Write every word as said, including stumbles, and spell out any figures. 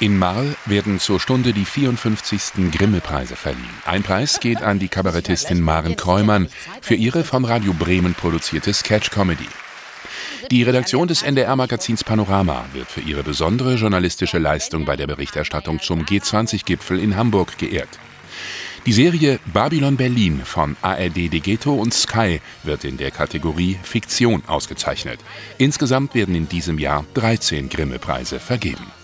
In Marl werden zur Stunde die vierundfünfzigsten Grimme-Preise verliehen. Ein Preis geht an die Kabarettistin Maren Kräumann für ihre von Radio Bremen produzierte Sketch-Comedy. Die Redaktion des N D R-Magazins Panorama wird für ihre besondere journalistische Leistung bei der Berichterstattung zum G zwanzig Gipfel in Hamburg geehrt. Die Serie Babylon Berlin von A R D Degeto und Sky wird in der Kategorie Fiktion ausgezeichnet. Insgesamt werden in diesem Jahr dreizehn Grimme-Preise vergeben.